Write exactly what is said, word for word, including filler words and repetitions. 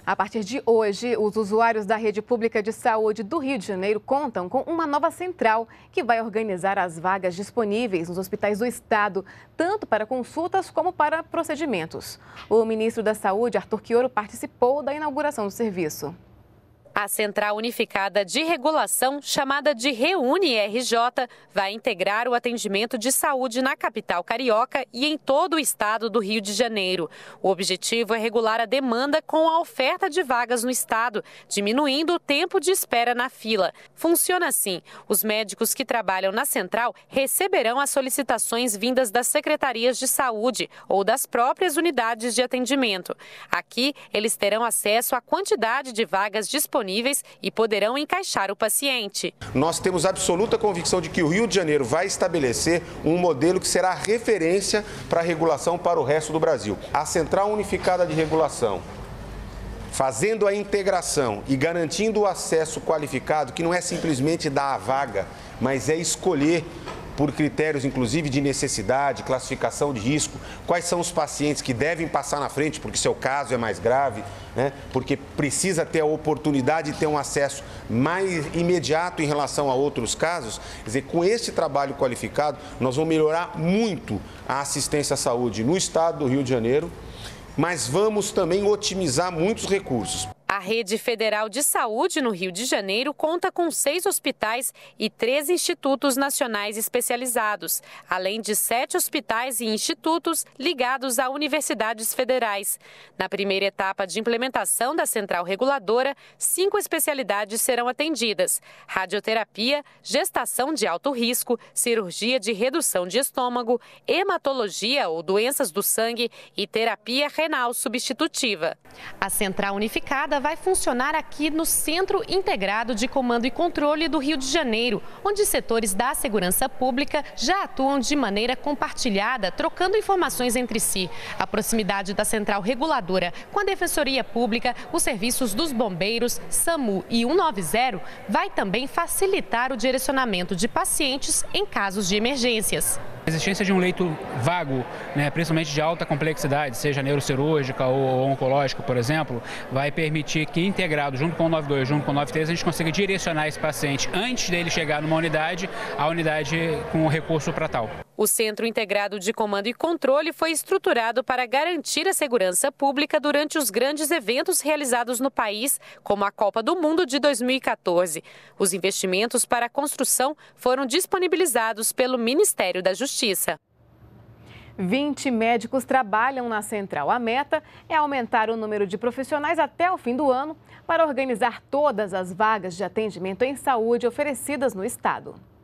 A partir de hoje, os usuários da rede pública de saúde do Rio de Janeiro contam com uma nova central que vai organizar as vagas disponíveis nos hospitais do estado, tanto para consultas como para procedimentos. O ministro da Saúde, Arthur Quioro, participou da inauguração do serviço. A Central Unificada de Regulação, chamada de Reúne R J, vai integrar o atendimento de saúde na capital carioca e em todo o estado do Rio de Janeiro. O objetivo é regular a demanda com a oferta de vagas no estado, diminuindo o tempo de espera na fila. Funciona assim: os médicos que trabalham na central receberão as solicitações vindas das secretarias de saúde ou das próprias unidades de atendimento. Aqui, eles terão acesso à quantidade de vagas disponíveis e poderão encaixar o paciente. Nós temos absoluta convicção de que o Rio de Janeiro vai estabelecer um modelo que será referência para a regulação para o resto do Brasil. A Central Unificada de Regulação, fazendo a integração e garantindo o acesso qualificado, que não é simplesmente dar a vaga, mas é escolher por critérios, inclusive, de necessidade, classificação de risco, quais são os pacientes que devem passar na frente, porque seu caso é mais grave, né? Porque precisa ter a oportunidade de ter um acesso mais imediato em relação a outros casos. Quer dizer, com esse trabalho qualificado, nós vamos melhorar muito a assistência à saúde no estado do Rio de Janeiro, mas vamos também otimizar muitos recursos. A Rede Federal de Saúde no Rio de Janeiro conta com seis hospitais e três institutos nacionais especializados, além de sete hospitais e institutos ligados a universidades federais. Na primeira etapa de implementação da central reguladora, cinco especialidades serão atendidas: radioterapia, gestação de alto risco, cirurgia de redução de estômago, hematologia ou doenças do sangue e terapia renal substitutiva. A Central Unificada vai funcionar aqui no Centro Integrado de Comando e Controle do Rio de Janeiro, onde setores da segurança pública já atuam de maneira compartilhada, trocando informações entre si. A proximidade da central reguladora com a Defensoria Pública, os serviços dos bombeiros, SAMU e cento e noventa vai também facilitar o direcionamento de pacientes em casos de emergências. A existência de um leito vago, né, principalmente de alta complexidade, seja neurocirúrgica ou oncológica, por exemplo, vai permitir que, integrado junto com o noventa e dois, junto com o noventa e três, a gente consiga direcionar esse paciente antes dele chegar numa unidade, a unidade com o recurso para tal. O Centro Integrado de Comando e Controle foi estruturado para garantir a segurança pública durante os grandes eventos realizados no país, como a Copa do Mundo de dois mil e quatorze. Os investimentos para a construção foram disponibilizados pelo Ministério da Justiça. vinte médicos trabalham na central. A meta é aumentar o número de profissionais até o fim do ano para organizar todas as vagas de atendimento em saúde oferecidas no estado.